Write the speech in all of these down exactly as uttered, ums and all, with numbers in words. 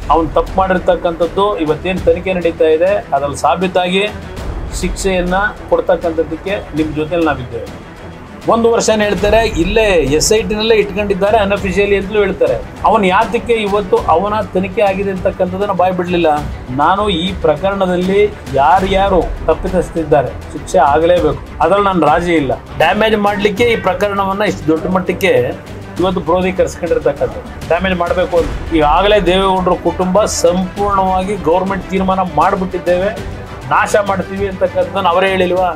ಅವನು ತಪ್ಪು ಮಾಡಿರ್ತಕ್ಕಂಥದ್ದು ಇವತ್ತೇನು ತನಿಖೆ ನಡೀತಾ ಇದೆ ಅದರಲ್ಲಿ ಸಾಬೀತಾಗಿ ಶಿಕ್ಷೆಯನ್ನು ಕೊಡ್ತಕ್ಕಂಥದ್ದಕ್ಕೆ ನಿಮ್ಮ ಜೊತೆಲಿ ನಾವಿದ್ದೇವೆ. ಒಂದು ವರ್ಷನೇ ಹೇಳ್ತಾರೆ, ಇಲ್ಲೇ ಎಸ್ ಐ ಟಿನಲ್ಲೇ ಇಟ್ಕೊಂಡಿದ್ದಾರೆ ಅನ್ಅಫಿಷಿಯಲಿ ಅಂತಲೂ ಹೇಳ್ತಾರೆ. ಅವನು ಯಾತಕ್ಕೆ ಇವತ್ತು ಅವನ ತನಿಖೆ ಆಗಿದೆ ಅಂತಕ್ಕಂಥದ್ದನ್ನು ಬಾಯ್ ಬಿಡಲಿಲ್ಲ? ನಾನು ಈ ಪ್ರಕರಣದಲ್ಲಿ ಯಾರ್ಯಾರು ತಪ್ಪಿತಸ್ಥಿದ್ದಾರೆ ಶಿಕ್ಷೆ ಆಗಲೇಬೇಕು, ಅದರಲ್ಲಿ ನಾನು ರಾಜಿ ಇಲ್ಲ. ಡ್ಯಾಮೇಜ್ ಮಾಡಲಿಕ್ಕೆ ಈ ಪ್ರಕರಣವನ್ನು ಇಷ್ಟು ದೊಡ್ಡ ಮಟ್ಟಕ್ಕೆ ಇವತ್ತು ಪ್ರೋಧಿ ಕರೆಸ್ಕೊಂಡಿರ್ತಕ್ಕಂಥದ್ದು ಡ್ಯಾಮೇಜ್ ಮಾಡಬೇಕು ಅಂತ. ಈಗಾಗಲೇ ದೇವೇಗೌಡರ ಕುಟುಂಬ ಸಂಪೂರ್ಣವಾಗಿ ಗೌರ್ಮೆಂಟ್ ತೀರ್ಮಾನ ಮಾಡಿಬಿಟ್ಟಿದ್ದೇವೆ, ನಾಶ ಮಾಡ್ತೀವಿ ಅಂತಕ್ಕಂಥದ್ದನ್ನು ಅವರೇ ಹೇಳಿಲ್ವಾ?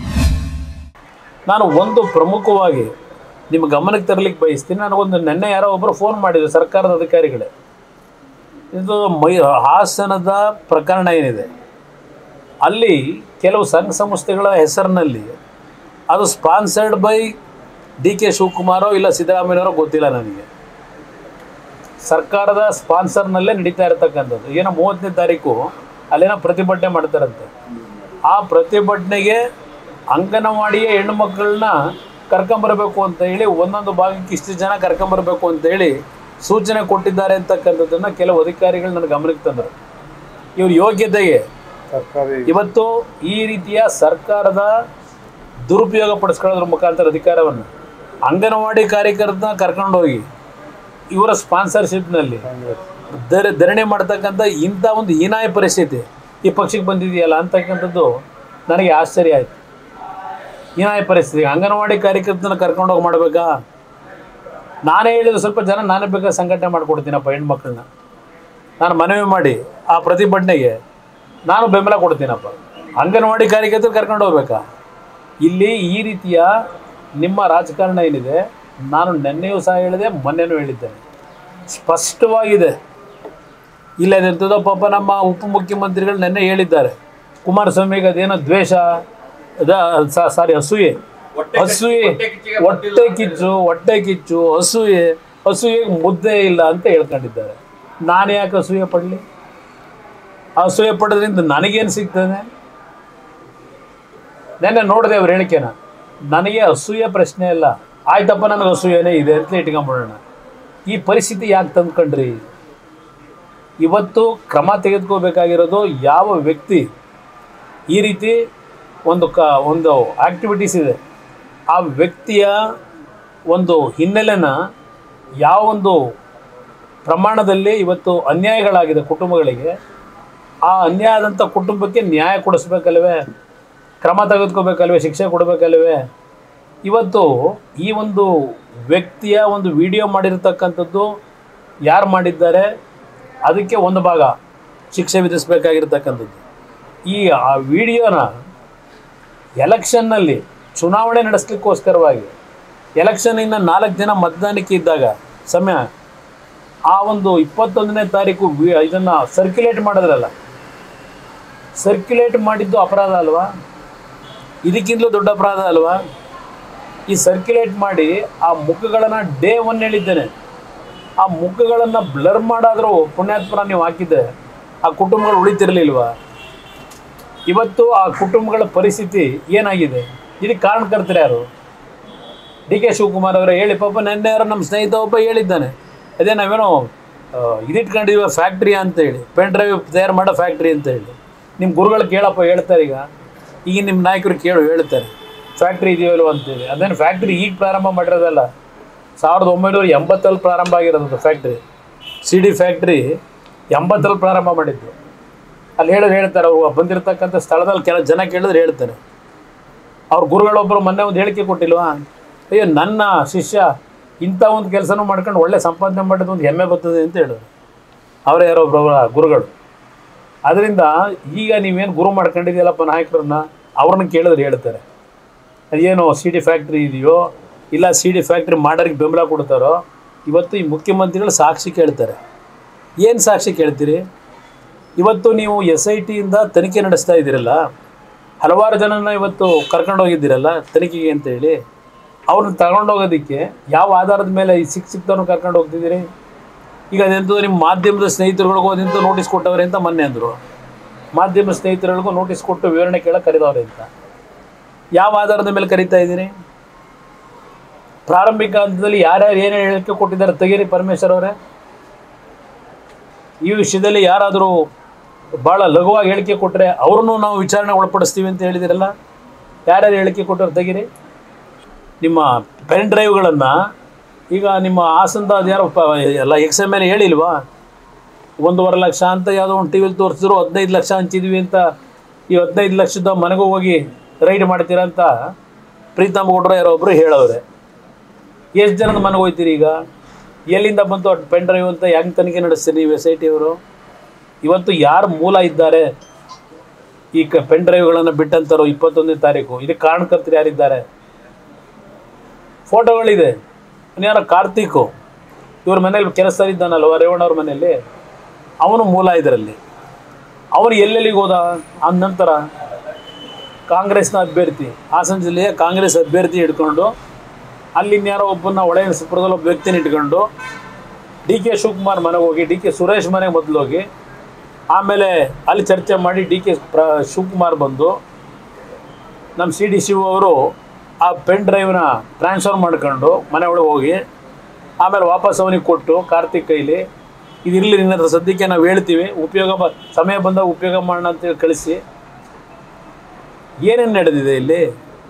ನಾನು ಒಂದು ಪ್ರಮುಖವಾಗಿ ನಿಮ್ಮ ಗಮನಕ್ಕೆ ತರಲಿಕ್ಕೆ ಬಯಸ್ತೀನಿ. ನನಗೊಂದು ನೆನ್ನೆ ಯಾರೋ ಒಬ್ಬರು ಫೋನ್ ಮಾಡಿದ್ರು ಸರ್ಕಾರದ ಅಧಿಕಾರಿಗಳೇ, ಇದು ಮೈ ಹಾಸನದ ಪ್ರಕರಣ ಏನಿದೆ ಅಲ್ಲಿ ಕೆಲವು ಸಂಘ ಸಂಸ್ಥೆಗಳ ಹೆಸರಿನಲ್ಲಿ ಅದು ಸ್ಪಾನ್ಸರ್ಡ್ ಬೈ ಡಿ ಕೆ ಶಿವಕುಮಾರೋ ಇಲ್ಲ ಸಿದ್ದರಾಮಯ್ಯನವರೋ ಗೊತ್ತಿಲ್ಲ ನನಗೆ, ಸರ್ಕಾರದ ಸ್ಪಾನ್ಸರ್ನಲ್ಲೇ ನಡೀತಾ ಇರತಕ್ಕಂಥದ್ದು. ಏನೋ ಮೂವತ್ತನೇ ತಾರೀಕು ಅಲ್ಲೇನೋ ಪ್ರತಿಭಟನೆ ಮಾಡ್ತಾರಂತೆ. ಆ ಪ್ರತಿಭಟನೆಗೆ ಅಂಗನವಾಡಿಯ ಹೆಣ್ಣು ಮಕ್ಕಳನ್ನ ಕರ್ಕೊಂಬರಬೇಕು ಅಂತ ಹೇಳಿ ಒಂದೊಂದು ಭಾಗಕ್ಕೆ ಇಷ್ಟು ಜನ ಕರ್ಕೊಂಬರಬೇಕು ಅಂತೇಳಿ ಸೂಚನೆ ಕೊಟ್ಟಿದ್ದಾರೆ ಅಂತಕ್ಕಂಥದ್ದನ್ನು ಕೆಲವು ಅಧಿಕಾರಿಗಳು ನನ್ನ ಗಮನಕ್ಕೆ ತಂದರು. ಇವ್ರ ಯೋಗ್ಯತೆಗೆ ಇವತ್ತು ಈ ರೀತಿಯ ಸರ್ಕಾರದ ದುರುಪಯೋಗ ಪಡಿಸ್ಕೊಳ್ಳೋದ್ರ ಮುಖಾಂತರ ಅಧಿಕಾರವನ್ನು ಅಂಗನವಾಡಿ ಕಾರ್ಯಕರ್ತನ ಕರ್ಕೊಂಡೋಗಿ ಇವರ ಸ್ಪಾನ್ಸರ್ಶಿಪ್ನಲ್ಲಿ ದರ ಧರಣಿ ಮಾಡ್ತಕ್ಕಂಥ ಇಂಥ ಒಂದು ಹೀನಾಯ ಪರಿಸ್ಥಿತಿ ಈ ಪಕ್ಷಕ್ಕೆ ಬಂದಿದೆಯಲ್ಲ ಅಂತಕ್ಕಂಥದ್ದು ನನಗೆ ಆಶ್ಚರ್ಯ ಆಯಿತು. ಹೀನಾಯ ಪರಿಸ್ಥಿತಿ ಅಂಗನವಾಡಿ ಕಾರ್ಯಕರ್ತನ ಕರ್ಕೊಂಡೋಗಿ ಮಾಡಬೇಕಾ? ನಾನೇ ಹೇಳಿದ್ರು ಸ್ವಲ್ಪ ಜನ ನಾನೇ ಬೇಕಾದ ಸಂಘಟನೆ ಮಾಡಿಕೊಡ್ತೀನಪ್ಪ, ಹೆಣ್ಮಕ್ಳನ್ನ ನಾನು ಮನವಿ ಮಾಡಿ ಆ ಪ್ರತಿಭಟನೆಗೆ ನಾನು ಬೆಂಬಲ ಕೊಡ್ತೀನಪ್ಪ. ಅಂಗನವಾಡಿ ಕಾರ್ಯಕರ್ತರು ಕರ್ಕೊಂಡು ಹೋಗ್ಬೇಕಾ? ಇಲ್ಲಿ ಈ ರೀತಿಯ ನಿಮ್ಮ ರಾಜಕಾರಣ ಏನಿದೆ, ನಾನು ನೆನ್ನೆಯೂ ಸಹ ಹೇಳಿದೆ, ಮೊನ್ನೆನೂ ಹೇಳಿದ್ದೇನೆ, ಸ್ಪಷ್ಟವಾಗಿದೆ. ಇಲ್ಲದಂಥದ್ದು ಪಾಪ ನಮ್ಮ ಉಪಮುಖ್ಯಮಂತ್ರಿಗಳು ನೆನ್ನೆ ಹೇಳಿದ್ದಾರೆ, ಕುಮಾರಸ್ವಾಮಿಗೆ ಅದೇನೋ ದ್ವೇಷ ಅದ ಸಾರಿ ಅಸೂಯೆ ಅಸೂಯೆ ಹೊಟ್ಟೆ ಕಿಚ್ಚು ಹೊಟ್ಟೆ ಕಿಚ್ಚು ಅಸೂಯೆ ಅಸೂಯೆಗೆ ಮುದ್ದೆ ಇಲ್ಲ ಅಂತ ಹೇಳ್ಕೊಂಡಿದ್ದಾರೆ. ನಾನು ಯಾಕೆ ಅಸೂಯೆ ಪಡಲಿ? ಅಸೂಯೆ ಪಡೋದ್ರಿಂದ ನನಗೇನು ಸಿಗ್ತದೆ? ನೆನ್ನೆ ನೋಡಿದೆ ಅವ್ರ ಹೇಳಿಕೆನ, ನನಗೆ ಅಸೂಯೆ ಪ್ರಶ್ನೆ ಇಲ್ಲ, ಆಯ್ತಪ್ಪ ನನಗೆ ಅಸೂಯೆನೇ ಇದೆ ಅಂತ ಇಟ್ಕೊಂಬಿಡೋಣ. ಈ ಪರಿಸ್ಥಿತಿ ಯಾಕೆ ತಂದ್ಕೊಂಡ್ರಿ? ಇವತ್ತು ಕ್ರಮ ತೆಗೆದುಕೋಬೇಕಾಗಿರೋದು ಯಾವ ವ್ಯಕ್ತಿ ಈ ರೀತಿ ಒಂದು ಕ ಒಂದು ಆ್ಯಕ್ಟಿವಿಟೀಸ್ ಇದೆ ಆ ವ್ಯಕ್ತಿಯ ಒಂದು ಹಿನ್ನೆಲೆನ ಯಾವ ಒಂದು ಪ್ರಮಾಣದಲ್ಲಿ ಇವತ್ತು ಅನ್ಯಾಯಗಳಾಗಿದೆ ಕುಟುಂಬಗಳಿಗೆ, ಆ ಅನ್ಯಾಯ ಆದಂಥ ಕುಟುಂಬಕ್ಕೆ ನ್ಯಾಯ ಕೊಡಿಸ್ಬೇಕಲ್ವೇ, ಕ್ರಮ ತೆಗೆದುಕೋಬೇಕಲ್ವೇ, ಶಿಕ್ಷೆ ಕೊಡಬೇಕಲ್ವೇ? ಇವತ್ತು ಈ ಒಂದು ವ್ಯಕ್ತಿಯ ಒಂದು ವಿಡಿಯೋ ಮಾಡಿರ್ತಕ್ಕಂಥದ್ದು ಯಾರು ಮಾಡಿದ್ದಾರೆ ಅದಕ್ಕೆ ಒಂದು ಭಾಗ ಶಿಕ್ಷೆ ವಿಧಿಸಬೇಕಾಗಿರ್ತಕ್ಕಂಥದ್ದು. ಈ ಆ ವಿಡಿಯೋನ ಎಲೆಕ್ಷನ್ನಲ್ಲಿ ಚುನಾವಣೆ ನಡೆಸಲಿಕ್ಕೋಸ್ಕರವಾಗಿ ಎಲೆಕ್ಷನ್ ಇನ್ನು ನಾಲ್ಕು ದಿನ ಮತದಾನಕ್ಕೆ ಇದ್ದಾಗ ಸಮಯ ಆ ಒಂದು ಇಪ್ಪತ್ತೊಂದನೇ ತಾರೀಕು ಇದನ್ನು ಸರ್ಕ್ಯುಲೇಟ್ ಮಾಡಿದ್ರಲ್ಲ, ಸರ್ಕ್ಯುಲೇಟ್ ಮಾಡಿದ್ದು ಅಪರಾಧ ಅಲ್ವಾ? ಇದಕ್ಕಿಂತಲೂ ದೊಡ್ಡ ಅಪರಾಧ ಅಲ್ವಾ? ಈ ಸರ್ಕ್ಯುಲೇಟ್ ಮಾಡಿ ಆ ಮುಖಗಳನ್ನು ಡೇ ಒನ್ ಹೇಳಿದ್ದೇನೆ, ಆ ಮುಖಗಳನ್ನು ಬ್ಲರ್ ಮಾಡಾದರೂ ಪುಣ್ಯಾತ್ಮರ ನೀವು ಹಾಕಿದ್ದೆ ಆ ಕುಟುಂಬಗಳು ಉಳಿತಿರಲಿಲ್ವಾ? ಇವತ್ತು ಆ ಕುಟುಂಬಗಳ ಪರಿಸ್ಥಿತಿ ಏನಾಗಿದೆ? ಇದಕ್ಕೆ ಕಾರಣಕರ್ತರು ಯಾರು? ಡಿ ಕೆ ಶಿವಕುಮಾರ್ ಅವರೇ ಹೇಳಿ. ಪಾಪ ನೆನ್ನೆ ಯಾರೋ ನಮ್ಮ ಸ್ನೇಹಿತ ಒಬ್ಬ ಹೇಳಿದ್ದಾನೆ, ಅದೇ ನಾವೇನೋ ಇದಿಟ್ಕೊಂಡಿದ್ದೀವ ಫ್ಯಾಕ್ಟ್ರಿ ಅಂತೇಳಿ, ಪೆನ್ ಡ್ರೈವ್ ತಯಾರು ಮಾಡೋ ಫ್ಯಾಕ್ಟ್ರಿ ಅಂತ ಹೇಳಿ. ನಿಮ್ಮ ಗುರುಗಳು ಕೇಳಪ್ಪ ಹೇಳ್ತಾರೆ, ಈಗ ಈಗ ನಿಮ್ಮ ನಾಯಕರು ಕೇಳು ಹೇಳ್ತಾರೆ ಫ್ಯಾಕ್ಟ್ರಿ ಇದೆಯಲ್ಲೋ ಅಂತೇಳಿ. ಅದೇನು ಫ್ಯಾಕ್ಟ್ರಿ ಈಗ ಪ್ರಾರಂಭ ಮಾಡಿರೋದಲ್ಲ, ಸಾವಿರದ ಒಂಬೈನೂರ ಎಂಬತ್ತರಲ್ಲಿ ಪ್ರಾರಂಭ ಆಗಿರೋದು ಫ್ಯಾಕ್ಟ್ರಿ. ಸಿ ಡಿ ಫ್ಯಾಕ್ಟ್ರಿ ಎಂಬತ್ತರಲ್ಲಿ ಪ್ರಾರಂಭ ಮಾಡಿದ್ದು. ಅಲ್ಲಿ ಹೇಳೋದು ಹೇಳ್ತಾರೆ, ಅವ್ರು ಬಂದಿರತಕ್ಕಂಥ ಸ್ಥಳದಲ್ಲಿ ಕೆಲ ಜನ ಕೇಳಿದ್ರೆ ಹೇಳ್ತಾರೆ. ಅವ್ರ ಗುರುಗಳೊಬ್ಬರು ಮೊನ್ನೆ ಒಂದು ಹೇಳಿಕೆ ಕೊಟ್ಟಿಲ್ವಾ, ಅಯ್ಯೋ ನನ್ನ ಶಿಷ್ಯ ಇಂಥ ಒಂದು ಕೆಲಸನೂ ಮಾಡ್ಕೊಂಡು ಒಳ್ಳೆ ಸಂಪಾದನೆ ಮಾಡೋದು ಒಂದು ಹೆಮ್ಮೆ ಬರ್ತದೆ ಅಂತ ಹೇಳಿದ್ರು. ಅವರೇ ಯಾರೋ ಒಬ್ಬರ ಗುರುಗಳು. ಅದರಿಂದ ಈಗ ನೀವೇನು ಗುರು ಮಾಡ್ಕೊಂಡಿದ್ದೀಯಲ್ಲಪ್ಪ ನಾಯಕರನ್ನ, ಅವ್ರನ್ನ ಕೇಳಿದ್ರೆ ಹೇಳ್ತಾರೆ ಏನು ಸಿ ಡಿ ಫ್ಯಾಕ್ಟ್ರಿ ಇದೆಯೋ ಇಲ್ಲ ಸಿ ಡಿ ಫ್ಯಾಕ್ಟ್ರಿ ಮಾಡೋರಿಗೆ ಬೆಂಬಲ ಕೊಡ್ತಾರೋ. ಇವತ್ತು ಈ ಮುಖ್ಯಮಂತ್ರಿಗಳು ಸಾಕ್ಷಿ ಕೇಳ್ತಾರೆ. ಏನು ಸಾಕ್ಷಿ ಕೇಳ್ತೀರಿ? ಇವತ್ತು ನೀವು ಎಸ್ ಐ ಟಿಯಿಂದ ತನಿಖೆ ನಡೆಸ್ತಾ ಇದ್ದೀರಲ್ಲ, ಹಲವಾರು ಜನನ ಇವತ್ತು ಕರ್ಕೊಂಡು ಹೋಗಿದ್ದೀರಲ್ಲ ತನಿಖೆಗೆ ಅಂತೇಳಿ, ಅವ್ರನ್ನ ತಗೊಂಡೋಗೋದಕ್ಕೆ ಯಾವ ಆಧಾರದ ಮೇಲೆ ಈ ಸಿಕ್ಕ ಸಿಕ್ತವ್ರನ್ನ ಕರ್ಕೊಂಡು ಹೋಗ್ತಿದ್ದೀರಿ? ಈಗ ಅದೆಂಥದ್ದು ನಿಮ್ಮ ಮಾಧ್ಯಮದ ಸ್ನೇಹಿತರುಗಳಿಗೂ ಅದಿಂತ ನೋಟಿಸ್ ಕೊಟ್ಟವ್ರೆ ಅಂತ ಮೊನ್ನೆ ಅಂದರು. ಮಾಧ್ಯಮ ಸ್ನೇಹಿತರುಗಳಿಗೂ ನೋಟಿಸ್ ಕೊಟ್ಟು ವಿವರಣೆ ಕೇಳಕ್ಕೆ ಕರೆದವ್ರೆ ಅಂತ ಯಾವ ಆಧಾರದ ಮೇಲೆ ಕರೀತಾ ಇದ್ದೀರಿ? ಪ್ರಾರಂಭಿಕ ಹಂತದಲ್ಲಿ ಯಾರ್ಯಾರು ಏನೇನು ಹೇಳಿಕೆ ಕೊಟ್ಟಿದ್ದಾರೆ ತೆಗೀರಿ ಪರಮೇಶ್ವರ್ ಅವರೇ. ಈ ವಿಷಯದಲ್ಲಿ ಯಾರಾದರೂ ಭಾಳ ಲಘುವಾಗಿ ಹೇಳಿಕೆ ಕೊಟ್ಟರೆ ಅವ್ರನ್ನೂ ನಾವು ವಿಚಾರಣೆ ಒಳಪಡಿಸ್ತೀವಿ ಅಂತ ಹೇಳಿದಿರಲ್ಲ, ಯಾರ್ಯಾರು ಹೇಳಿಕೆ ಕೊಟ್ಟರು ತೆಗೀರಿ. ನಿಮ್ಮ ಪೆನ್ ಡ್ರೈವ್ಗಳನ್ನು ಈಗ ನಿಮ್ಮ ಹಾಸನದ ಅದು ಯಾರೋ ಪ ಎಲ್ಲ ಎಕ್ಸ್ ಎಮ್ ಎಲ್ ಹೇಳಿಲ್ವಾ, ಒಂದೂವರೆ ಲಕ್ಷ ಅಂತ ಯಾವುದೋ ಒಂದು ಟಿ ವಿಲಿ ತೋರಿಸಿದ್ರು, ಹದಿನೈದು ಲಕ್ಷ ಹಂಚಿದ್ವಿ ಅಂತ. ಈ ಹದಿನೈದು ಲಕ್ಷದ ಮನೆಗೂ ಹೋಗಿ ರೈಡ್ ಮಾಡ್ತೀರಾ ಅಂತ ಪ್ರೀತಮ್ ಗೌಡ್ರು ಯಾರೋ ಒಬ್ಬರು ಹೇಳವ್ರೆ. ಎಷ್ಟು ಜನದ ಮನೆಗೆ ಹೋಗ್ತೀರಿ ಈಗ? ಎಲ್ಲಿಂದ ಬಂತು ಅಷ್ಟು ಪೆನ್ ಡ್ರೈವ್ ಅಂತ ಹೆಂಗೆ ತನಿಖೆ ನಡೆಸ್ತೀರಿ ನೀವು ಎಸ್ ಐ ಟಿ ಅವರು? ಇವತ್ತು ಯಾರು ಮೂಲ ಇದ್ದಾರೆ ಈ ಕ ಪೆನ್ ಡ್ರೈವ್ಗಳನ್ನು ಬಿಟ್ಟಂತಾರೋ ಇಪ್ಪತ್ತೊಂದನೇ ತಾರೀಕು, ಇದಕ್ಕೆ ಕಾರಣಕರ್ತರು ಯಾರಿದ್ದಾರೆ? ಫೋಟೋಗಳಿದೆ. ಇನ್ಯಾರೋ ಕಾರ್ತಿಕು ಇವ್ರ ಮನೇಲಿ ಕೆಲಸದಲ್ಲಿದ್ದಾನಲ್ವ ರೇವಣ್ಣವ್ರ ಮನೆಯಲ್ಲಿ, ಅವನು ಮೂಲ ಇದರಲ್ಲಿ. ಅವನು ಎಲ್ಲೆಲ್ಲಿಗೆ ಹೋದ? ಆ ನಂತರ ಕಾಂಗ್ರೆಸ್ನ ಅಭ್ಯರ್ಥಿ, ಹಾಸನ ಜಿಲ್ಲೆಯ ಕಾಂಗ್ರೆಸ್ ಅಭ್ಯರ್ಥಿ ಹಿಡ್ಕೊಂಡು ಅಲ್ಲಿನ್ಯಾರೋ ಒಬ್ಬನ ಒಳೆಯ ಸುಪ್ರದಲ್ಲಿ ಒಬ್ಬ ವ್ಯಕ್ತಿನ ಇಟ್ಕೊಂಡು ಡಿ ಕೆ ಶಿವಕುಮಾರ್ ಮನೆಗೆ ಹೋಗಿ, ಡಿ ಕೆ ಸುರೇಶ್ ಮನೆಗೆ ಮೊದಲು ಹೋಗಿ, ಆಮೇಲೆ ಅಲ್ಲಿ ಚರ್ಚೆ ಮಾಡಿ ಡಿ ಕೆ ಪ್ರ ಶಿವಕುಮಾರ್ ಬಂದು ನಮ್ಮ ಸಿ ಡಿ ಶಿವ ಅವರು ಆ ಪೆನ್ ಡ್ರೈವ್ನ ಟ್ರಾನ್ಸ್ಫರ್ ಮಾಡ್ಕೊಂಡು ಮನೆ ಒಳಗೆ ಹೋಗಿ ಆಮೇಲೆ ವಾಪಸ್ ಅವನಿಗೆ ಕೊಟ್ಟು ಕಾರ್ತಿಕ್ ಕೈಲಿ ಇದಿರಲಿ ನಿನ್ನ ಸದ್ಯಕ್ಕೆ ನಾವು ಹೇಳ್ತೀವಿ, ಉಪಯೋಗ ಬ ಸಮಯ ಬಂದಾಗ ಉಪಯೋಗ ಮಾಡೋಣ ಅಂತೇಳಿ ಕಳಿಸಿ. ಏನೇನು ನಡೆದಿದೆ ಇಲ್ಲಿ?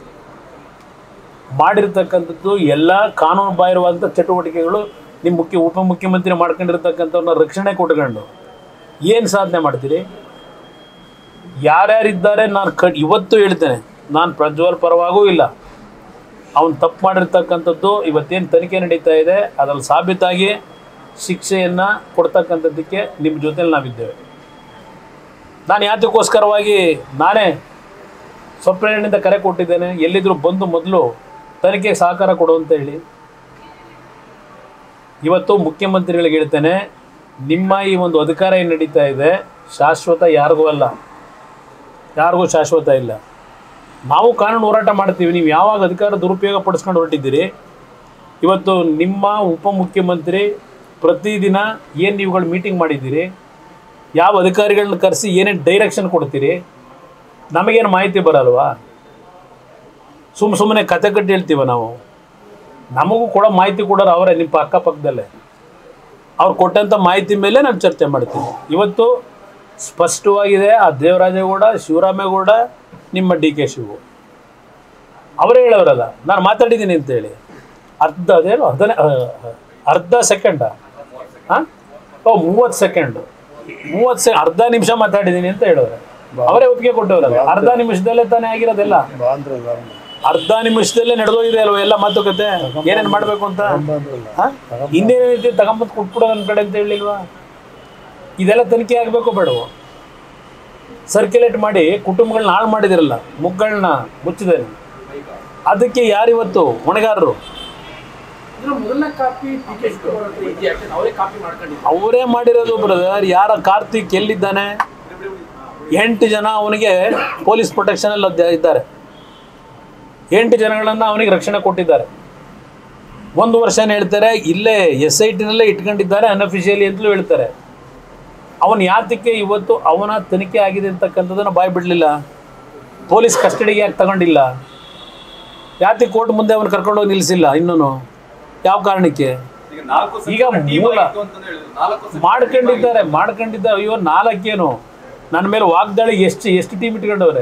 ಮಾಡಿರ್ತಕ್ಕಂಥದ್ದು ಎಲ್ಲ ಕಾನೂನು ಬಾಹಿರವಾದಂಥ ಚಟುವಟಿಕೆಗಳು. ನಿಮ್ಮ ಮುಖ್ಯ ಉಪಮುಖ್ಯಮಂತ್ರಿ ಮಾಡ್ಕೊಂಡಿರ್ತಕ್ಕಂಥವ್ರನ್ನ ರಕ್ಷಣೆ ಕೊಟ್ಕೊಂಡು ಏನು ಸಾಧನೆ ಮಾಡ್ತೀರಿ? ಯಾರ್ಯಾರಿದ್ದಾರೆ ನಾನು ಕ ಇವತ್ತು ಹೇಳ್ತೇನೆ, ನಾನು ಪ್ರಜ್ವಲ್ ಪರವಾಗೂ ಇಲ್ಲ. ಅವನು ತಪ್ಪು ಮಾಡಿರ್ತಕ್ಕಂಥದ್ದು ಇವತ್ತೇನು ತನಿಖೆ ನಡೀತಾ ಇದೆ ಅದರಲ್ಲಿ ಸಾಬೀತಾಗಿ ಶಿಕ್ಷೆಯನ್ನು ಕೊಡ್ತಕ್ಕಂಥದ್ದಕ್ಕೆ ನಿಮ್ಮ ಜೊತೆಲಿ ನಾವಿದ್ದೇವೆ. ನಾನು ಯಾತಕ್ಕೋಸ್ಕರವಾಗಿ ನಾನೇ ಸ್ವಪ್ರೇರಣೆಯಿಂದ ಕರೆ ಕೊಟ್ಟಿದ್ದೇನೆ, ಎಲ್ಲಿದ್ದರೂ ಬಂದು ಮೊದಲು ತನಿಖೆಗೆ ಸಹಕಾರ ಕೊಡು ಅಂತ ಹೇಳಿ. ಇವತ್ತು ಮುಖ್ಯಮಂತ್ರಿಗಳಿಗೆ ಹೇಳ್ತೇನೆ, ನಿಮ್ಮ ಈ ಒಂದು ಅಧಿಕಾರ ಏನು ನಡೀತಾ ಇದೆ ಶಾಶ್ವತ ಯಾರಿಗೂ ಅಲ್ಲ, ಯಾರಿಗೂ ಶಾಶ್ವತ ಇಲ್ಲ. ನಾವು ಕಾನೂನು ಹೋರಾಟ ಮಾಡ್ತೀವಿ. ನೀವು ಯಾವಾಗ ಅಧಿಕಾರ ದುರುಪಯೋಗ ಪಡಿಸ್ಕೊಂಡು ಹೊರಟಿದ್ದೀರಿ, ಇವತ್ತು ನಿಮ್ಮ ಉಪಮುಖ್ಯಮಂತ್ರಿ ಪ್ರತಿದಿನ ಏನು ನೀವುಗಳು ಮೀಟಿಂಗ್ ಮಾಡಿದ್ದೀರಿ, ಯಾವ ಅಧಿಕಾರಿಗಳನ್ನ ಕರೆಸಿ ಏನೇನು ಡೈರೆಕ್ಷನ್ ಕೊಡ್ತೀರಿ, ನಮಗೇನು ಮಾಹಿತಿ ಬರಲ್ವಾ? ಸುಮ್ಮ ಸುಮ್ಮನೆ ಕತೆ ಕಟ್ಟಿ ಹೇಳ್ತೀವ ನಾವು? ನಮಗೂ ಕೂಡ ಮಾಹಿತಿ ಕೊಡೋರು ಅವರೇ, ನಿಮ್ಮ ಅಕ್ಕಪಕ್ಕದಲ್ಲೇ. ಅವ್ರು ಕೊಟ್ಟಂಥ ಮಾಹಿತಿ ಮೇಲೆ ನಾವು ಚರ್ಚೆ ಮಾಡ್ತೀವಿ. ಇವತ್ತು ಸ್ಪಷ್ಟವಾಗಿದೆ, ಆ ದೇವರಾಜೇಗೌಡ, ಶಿವರಾಮೇಗೌಡ, ನಿಮ್ಮ ಡಿ ಕೆ ಶಿವು ಅವರೇ ಹೇಳೋರಲ್ಲ, ನಾನು ಮಾತಾಡಿದ್ದೀನಿ ಅಂತೇಳಿ. ಅರ್ಧ ಅದೇನು ಹದಿನ ಅರ್ಧ ಸೆಕೆಂಡ ಹಾಂ ಓ ಮೂವತ್ತು ಸೆಕೆಂಡು ಮೂವತ್ತು ಸೆ ಅರ್ಧ ನಿಮಿಷ ಮಾತಾಡಿದ್ದೀನಿ ಅಂತ ಹೇಳೋರೆ. ಅವರೇ ಒಪ್ಪಿಗೆ ಕೊಟ್ಟವರಲ್ಲ. ಅರ್ಧ ನಿಮಿಷದಲ್ಲೇ ತಾನೇ ಆಗಿರೋದೆಲ್ಲ, ಅರ್ಧ ನಿಮಿಷದಲ್ಲೇ ನಡೆದೋಗಿದೆ ಅಲ್ವ ಎಲ್ಲ ಮಾತುಕತೆ, ಏನೇನು ಮಾಡಬೇಕು ಅಂತ. ಹಾಂ ಇನ್ನೇನೈತಿ ತಗೊಂಬಂದು ಕೊಟ್ಬಿಡೋ ನನ್ನ ಕಡೆ ಅಂತ ಹೇಳಿಲ್ವಾ? ಇದೆಲ್ಲ ತನಿಖೆ ಆಗಬೇಕು ಬೇಡವೋ? ಸರ್ಕ್ಯುಲೇಟ್ ಮಾಡಿ ಕುಟುಂಬಗಳನ್ನ ಹಾಳು ಮಾಡಿದಿರಲ್ಲ, ಮುಗ್ಗಳನ್ನ ಮುಚ್ಚಿದೆ. ಅದಕ್ಕೆ ಯಾರಿವತ್ತು ಹೊಣೆಗಾರರು? ಅವರೇ ಮಾಡಿರೋದು ಬ್ರದರ್. ಯಾರ ಕಾರ್ತಿಕ್ ಎಲ್ಲಿದ್ದಾನೆ? ಎಂಟು ಜನ ಅವನಿಗೆ ಪೊಲೀಸ್ ಪ್ರೊಟೆಕ್ಷನಲ್ಲಿ ಇದ್ದಾರೆ. ಎಂಟು ಜನಗಳನ್ನು ಅವನಿಗೆ ರಕ್ಷಣೆ ಕೊಟ್ಟಿದ್ದಾರೆ. ಒಂದು ವರ್ಷನೇ ಹೇಳ್ತಾರೆ, ಇಲ್ಲೇ ಎಸ್ ಐ ಟಿನಲ್ಲೇ ಇಟ್ಕೊಂಡಿದ್ದಾರೆ ಅನ್ಅಫಿಷಿಯಲಿ ಅಂತಲೂ ಹೇಳ್ತಾರೆ. ಅವನು ಯಾತಕ್ಕೆ ಇವತ್ತು ಅವನ ತನಿಖೆ ಆಗಿದೆ ಅಂತಕ್ಕಂಥದ್ದನ್ನು ಬಾಯ್ ಬಿಡಲಿಲ್ಲ? ಪೊಲೀಸ್ ಕಸ್ಟಡಿಗೆ ಯಾಕೆ ತಗೊಂಡಿಲ್ಲ? ಯಾತಕ್ಕೆ ಕೋರ್ಟ್ ಮುಂದೆ ಅವನು ಕರ್ಕೊಂಡೋಗಿ ನಿಲ್ಲಿಸಿಲ್ಲ? ಇನ್ನೂ ಯಾವ ಕಾರಣಕ್ಕೆ? ಈಗ ಮೂಲ ಮಾಡ್ಕೊಂಡಿದ್ದಾರೆ ಮಾಡ್ಕೊಂಡಿದ್ದಾರೆ ಅಯ್ಯೋ ನಾಲ್ಕೇನು ನನ್ನ ಮೇಲೆ ವಾಗ್ದಾಳಿಗೆ ಎಷ್ಟು ಎಷ್ಟು ಟೀಮ್ ಇಟ್ಕೊಂಡವ್ರೆ.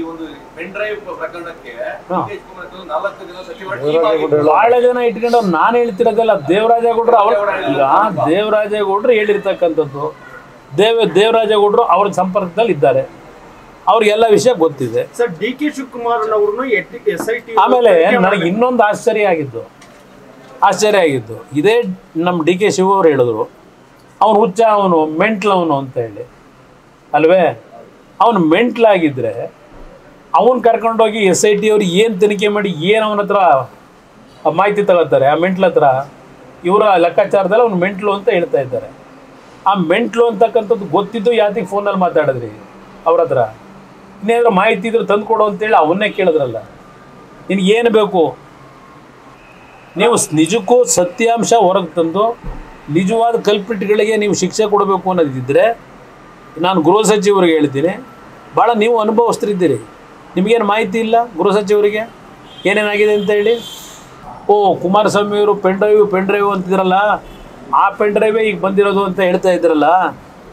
ಬಹಳ ಜನ ಇಟ್ಕೊಂಡವ್ರು. ನಾನು ಹೇಳ್ತಿರೋದಲ್ಲ, ದೇವರಾಜೇಗೌಡರು ಅವ್ರ ಈಗ ದೇವರಾಜೇಗೌಡರು ಹೇಳಿರ್ತಕ್ಕಂಥದ್ದು, ದೇವ ದೇವರಾಜೇಗೌಡರು ಅವ್ರ ಸಂಪರ್ಕದಲ್ಲಿ ಇದ್ದಾರೆ, ಅವ್ರಿಗೆಲ್ಲ ವಿಷಯ ಗೊತ್ತಿದೆ. ಸರ್ ಡಿ ಕೆ ಶಿವಕುಮಾರ್ ಅವ್ರನ್ನು ಎಸ್ ಐ ಟಿ ಆಮೇಲೆ ನನಗೆ ಇನ್ನೊಂದು ಆಶ್ಚರ್ಯ ಆಗಿದ್ದು ಆಶ್ಚರ್ಯ ಆಗಿದ್ದು ಇದೇ ನಮ್ಮ ಡಿ ಕೆ ಶಿವ ಅವರು ಹೇಳಿದ್ರು, ಅವನು ಹುಚ್ಚ, ಅವನು ಮೆಂಟ್ಲವನು ಅಂತ ಹೇಳಿ ಅಲ್ವೇ? ಅವನು ಮೆಂಟ್ಲಾಗಿದ್ದರೆ ಅವನು ಕರ್ಕೊಂಡೋಗಿ ಎಸ್ ಐ ಟಿ ಅವ್ರು ಏನು ತನಿಖೆ ಮಾಡಿ ಏನು ಅವನ ಹತ್ರ ಮಾಹಿತಿ ತಗೋತಾರೆ? ಆ ಮೆಂಟ್ಲ ಹತ್ರ ಇವರ ಲೆಕ್ಕಾಚಾರದಲ್ಲಿ ಅವ್ನು ಮೆಂಟ್ಲು ಅಂತ ಹೇಳ್ತಾ ಇದ್ದಾರೆ. ಆ ಮೆಂಟ್ಲು ಅಂತಕ್ಕಂಥದ್ದು ಗೊತ್ತಿದ್ದು ಯಾತಿಗೆ ಫೋನಲ್ಲಿ ಮಾತಾಡಿದ್ರಿ ಅವ್ರ ಹತ್ರ? ಇನ್ನೇನಾದ್ರು ಮಾಹಿತಿ ಇದ್ರೆ ತಂದು ಕೊಡು ಅಂತೇಳಿ ಅವನ್ನೇ ಕೇಳಿದ್ರಲ್ಲ. ನಿನಗೇನು ಬೇಕು? ನೀವು ನಿಜಕ್ಕೂ ಸತ್ಯಾಂಶ ಹೊರಗೆ ತಂದು ನಿಜವಾದ ಕಲ್ಪಿಟ್ಗಳಿಗೆ ನೀವು ಶಿಕ್ಷೆ ಕೊಡಬೇಕು ಅನ್ನೋದಿದ್ದರೆ, ನಾನು ಗೃಹ ಸಚಿವರಿಗೆ ಹೇಳ್ತೀನಿ, ಭಾಳ ನೀವು ಅನುಭವಿಸ್ತಿದ್ದೀರಿ, ನಿಮಗೇನು ಮಾಹಿತಿ ಇಲ್ಲ ಗೃಹ ಸಚಿವರಿಗೆ ಏನೇನಾಗಿದೆ ಅಂತ ಹೇಳಿ? ಓ ಕುಮಾರಸ್ವಾಮಿಯವರು ಪೆನ್ ಡ್ರೈವ್ ಪೆನ್ ಡ್ರೈವ್ ಅಂತಿದ್ರಲ್ಲ, ಆ ಪೆನ್ ಡ್ರೈವೇ ಈಗ ಬಂದಿರೋದು ಅಂತ ಹೇಳ್ತಾ ಇದ್ರಲ್ಲ,